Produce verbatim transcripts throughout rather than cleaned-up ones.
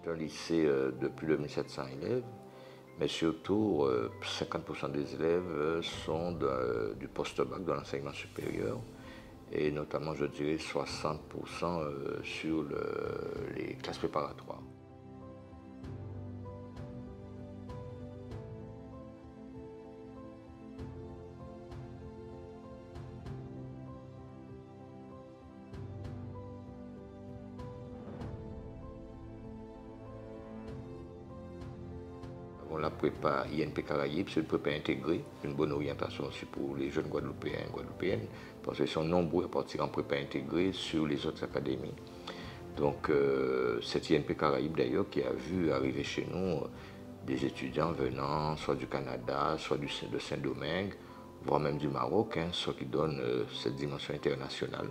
C'est un lycée euh, de plus de mille sept cents élèves, mais surtout euh, cinquante pour cent des élèves sont de, du post-bac, de l'enseignement supérieur, et notamment, je dirais, soixante pour cent euh, sur le, les classes préparatoires. La prépa I N P Caraïbes, c'est une prépa intégrée, une bonne orientation aussi pour les jeunes Guadeloupéens et Guadeloupéennes, parce qu'ils sont nombreux à partir en prépa intégrée sur les autres académies. Donc, euh, cette I N P Caraïbes d'ailleurs qui a vu arriver chez nous euh, des étudiants venant soit du Canada, soit du, de Saint-Domingue, voire même du Maroc, hein, ce qui donne euh, cette dimension internationale.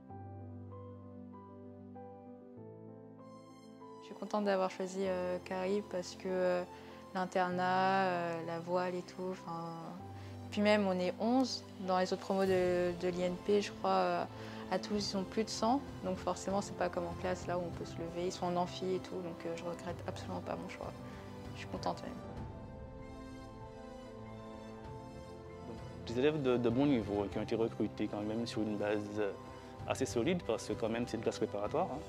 Je suis contente d'avoir choisi euh, Caraïbes parce que euh, l'internat, euh, la voile et tout. Puis même, on est onze. Dans les autres promos de, de l'I N P, je crois, euh, à Toulouse, ils sont plus de cent. Donc forcément, c'est pas comme en classe, là où on peut se lever. Ils sont en amphi et tout, donc euh, je regrette absolument pas mon choix. Je suis contente même. Des élèves de, de bon niveau qui ont été recrutés quand même sur une base assez solide, parce que quand même, c'est une classe préparatoire. Hein.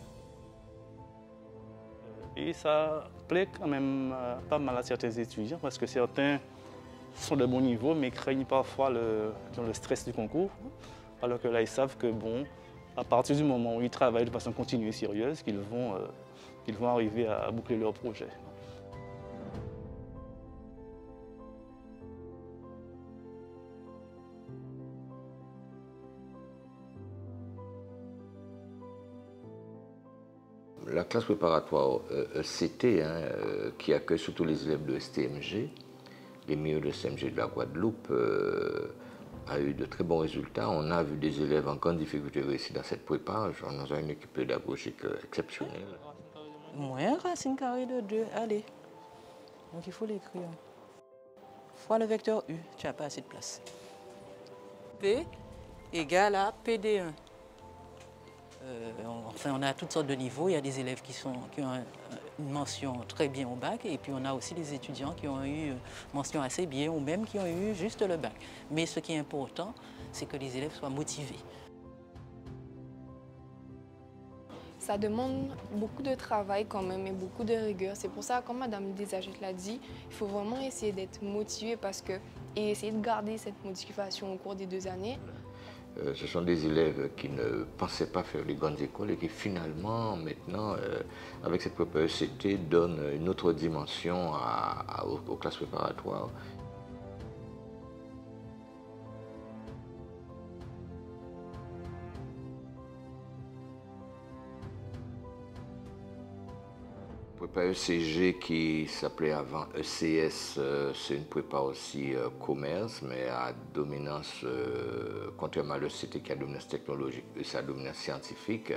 Et ça plaît quand même pas mal à certains étudiants parce que certains sont de bon niveau mais craignent parfois le, le stress du concours. Alors que là, ils savent que bon, à partir du moment où ils travaillent de façon continue et sérieuse, qu'ils vont, euh, qu'ils vont arriver à boucler leur projet. La classe préparatoire E C T, hein, euh, qui accueille surtout les élèves de S T M G, les meilleurs de S T M G de la Guadeloupe, euh, a eu de très bons résultats. On a vu des élèves en grande difficulté réussir dans cette prépa. On a une équipe pédagogique exceptionnelle. Moins racine carrée de deux, allez. Donc il faut l'écrire. Fois le vecteur U, tu n'as pas assez de place. P égale à P D un. Euh, enfin, on a toutes sortes de niveaux. Il y a des élèves qui, sont, qui ont un, une mention très bien au bac et puis on a aussi des étudiants qui ont eu une mention assez bien ou même qui ont eu juste le bac. Mais ce qui est important, c'est que les élèves soient motivés. Ça demande beaucoup de travail quand même et beaucoup de rigueur. C'est pour ça, comme Madame Desagètes l'a dit, il faut vraiment essayer d'être motivé parce que, et essayer de garder cette motivation au cours des deux années. Euh, ce sont des élèves qui ne pensaient pas faire les grandes écoles et qui finalement, maintenant, euh, avec cette prépa E C T, donnent une autre dimension à, à, aux, aux classes préparatoires. Prépa E C G qui s'appelait avant E C S, euh, c'est une prépa aussi euh, commerce, mais à dominance, euh, contrairement à l'E C T qui a dominance technologique, c'est à dominance scientifique.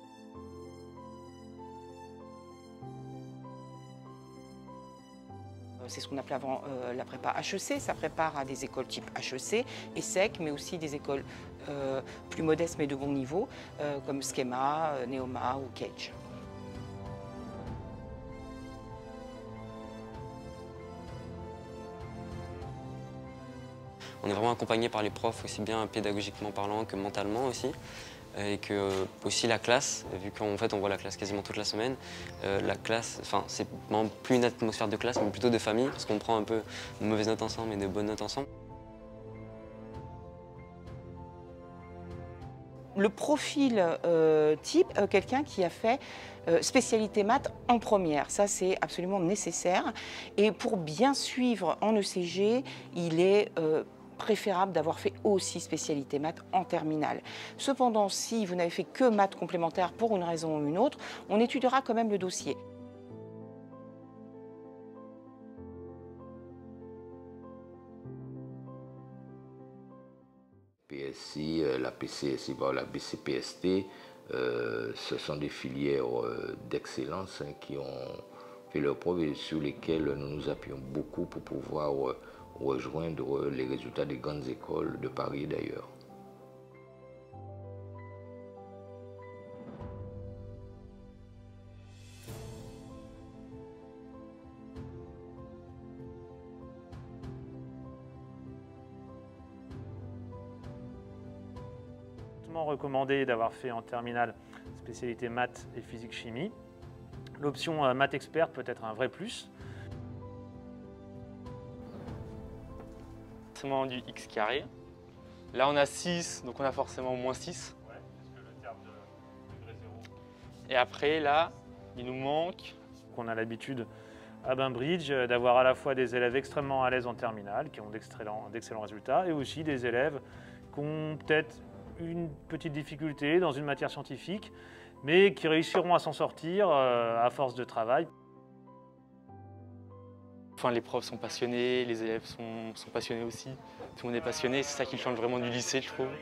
C'est ce qu'on appelait avant euh, la prépa H E C, ça prépare à des écoles type H E C, ESSEC, mais aussi des écoles euh, plus modestes mais de bon niveau, euh, comme Schema, euh, Neoma ou Cage. On est vraiment accompagné par les profs, aussi bien pédagogiquement parlant que mentalement aussi. Et que euh, aussi la classe, vu qu'en fait on voit la classe quasiment toute la semaine, euh, la classe, enfin c'est plus une atmosphère de classe, mais plutôt de famille, parce qu'on prend un peu de mauvaises notes ensemble et de bonnes notes ensemble. Le profil euh, type, euh, quelqu'un qui a fait euh, spécialité maths en première, ça c'est absolument nécessaire. Et pour bien suivre en E C G, il est euh, préférable d'avoir fait aussi spécialité maths en terminale. Cependant, si vous n'avez fait que maths complémentaires pour une raison ou une autre, on étudiera quand même le dossier. P S I, la P C S I, la B C P S T, euh, ce sont des filières euh, d'excellence hein, qui ont fait leurs preuves et sur lesquelles nous nous appuyons beaucoup pour pouvoir euh, rejoindre les résultats des grandes écoles de Paris et d'ailleurs. fortement recommandé d'avoir fait en terminale spécialité maths et physique-chimie. L'option euh, maths expert peut être un vrai plus. Forcément du x carré. Là on a six, donc on a forcément moins six. Ouais, puisque le terme de degré zéro. Et après là, il nous manque. On a l'habitude à Bainbridge d'avoir à la fois des élèves extrêmement à l'aise en terminale, qui ont d'excellents d'excellents résultats, et aussi des élèves qui ont peut-être une petite difficulté dans une matière scientifique, mais qui réussiront à s'en sortir à force de travail. Enfin, les profs sont passionnés, les élèves sont, sont passionnés aussi. Tout le monde est passionné, c'est ça qui change vraiment du lycée, je trouve.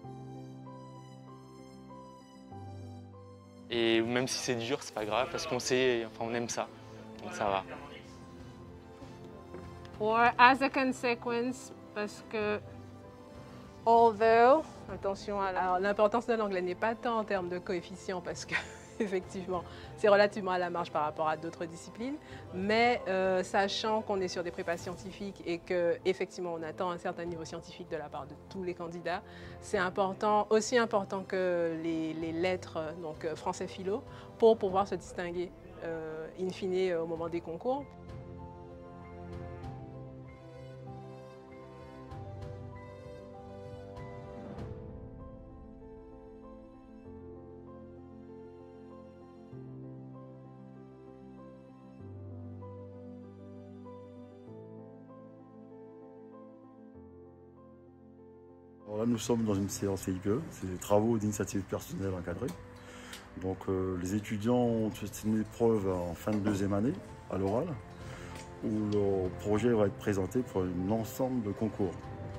Et même si c'est dur, c'est pas grave, parce qu'on sait, enfin on aime ça, donc ça va. Or as a consequence, parce que although, attention à l'importance de l'anglais n'est pas tant en termes de coefficient, parce que effectivement, c'est relativement à la marge par rapport à d'autres disciplines, mais euh, sachant qu'on est sur des prépas scientifiques et qu'effectivement on attend un certain niveau scientifique de la part de tous les candidats, c'est important, aussi important que les, les lettres, donc français philo, pour pouvoir se distinguer euh, in fine au moment des concours. Alors là, nous sommes dans une séance C I P E, c'est des travaux d'initiative personnelle encadrés. Donc euh, les étudiants ont une épreuve en fin de deuxième année, à l'oral, où leur projet va être présenté pour un ensemble de concours.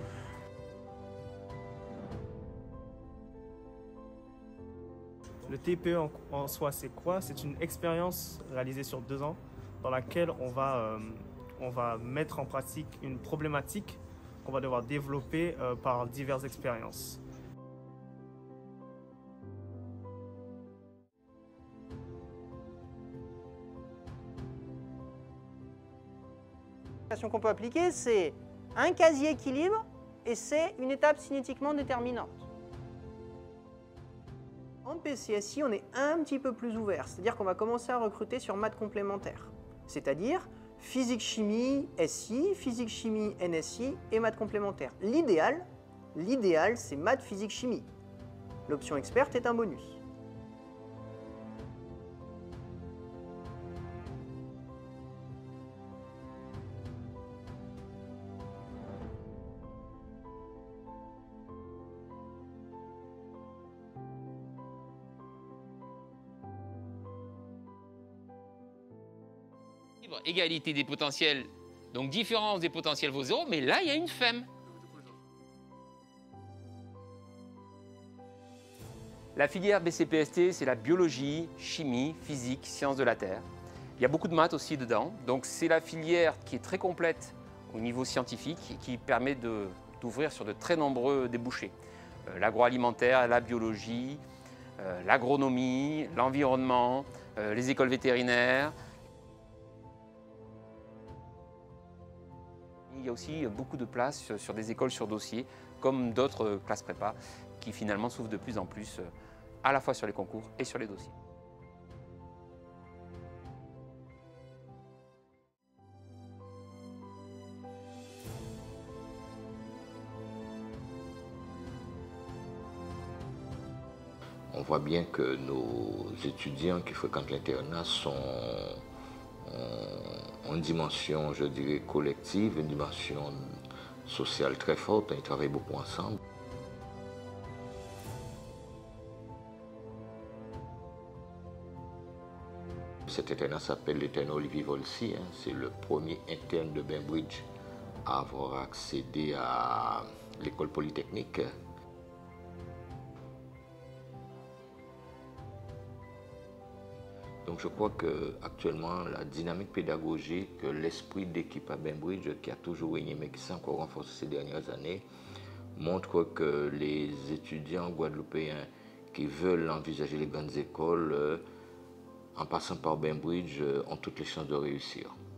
Le T P E en, en soi, c'est quoi? C'est une expérience réalisée sur deux ans dans laquelle on va, euh, on va mettre en pratique une problématique qu'on va devoir développer euh, par diverses expériences. Qu'on peut appliquer, c'est un quasi-équilibre et c'est une étape cinétiquement déterminante. En P C S I, on est un petit peu plus ouvert, c'est-à-dire qu'on va commencer à recruter sur maths complémentaires, c'est-à-dire physique-chimie S I, physique-chimie N S I et maths complémentaires. L'idéal, l'idéal, c'est maths, physique-chimie. L'option experte est un bonus. Égalité des potentiels, donc différence des potentiels vaut zéro, mais là, il y a une F E M. La filière B C P S T, c'est la biologie, chimie, physique, sciences de la Terre. Il y a beaucoup de maths aussi dedans, donc c'est la filière qui est très complète au niveau scientifique et qui permet d'ouvrir sur de très nombreux débouchés. Euh, L'agroalimentaire, la biologie, euh, l'agronomie, l'environnement, euh, les écoles vétérinaires. Il y a aussi beaucoup de places sur des écoles sur dossier, comme d'autres classes prépa, qui finalement s'ouvrent de plus en plus, à la fois sur les concours et sur les dossiers. On voit bien que nos étudiants qui fréquentent l'internat sont ont une dimension, je dirais, collective, une dimension sociale très forte. Ils travaillent beaucoup ensemble. Cet internat s'appelle l'internat Olivier Volsi. Hein. C'est le premier interne de Bainbridge à avoir accédé à l'école polytechnique. Donc je crois qu'actuellement, la dynamique pédagogique, l'esprit d'équipe à Bainbridge, qui a toujours régné, mais qui s'est encore renforcé ces dernières années, montre que les étudiants guadeloupéens qui veulent envisager les grandes écoles, en passant par Bainbridge, ont toutes les chances de réussir.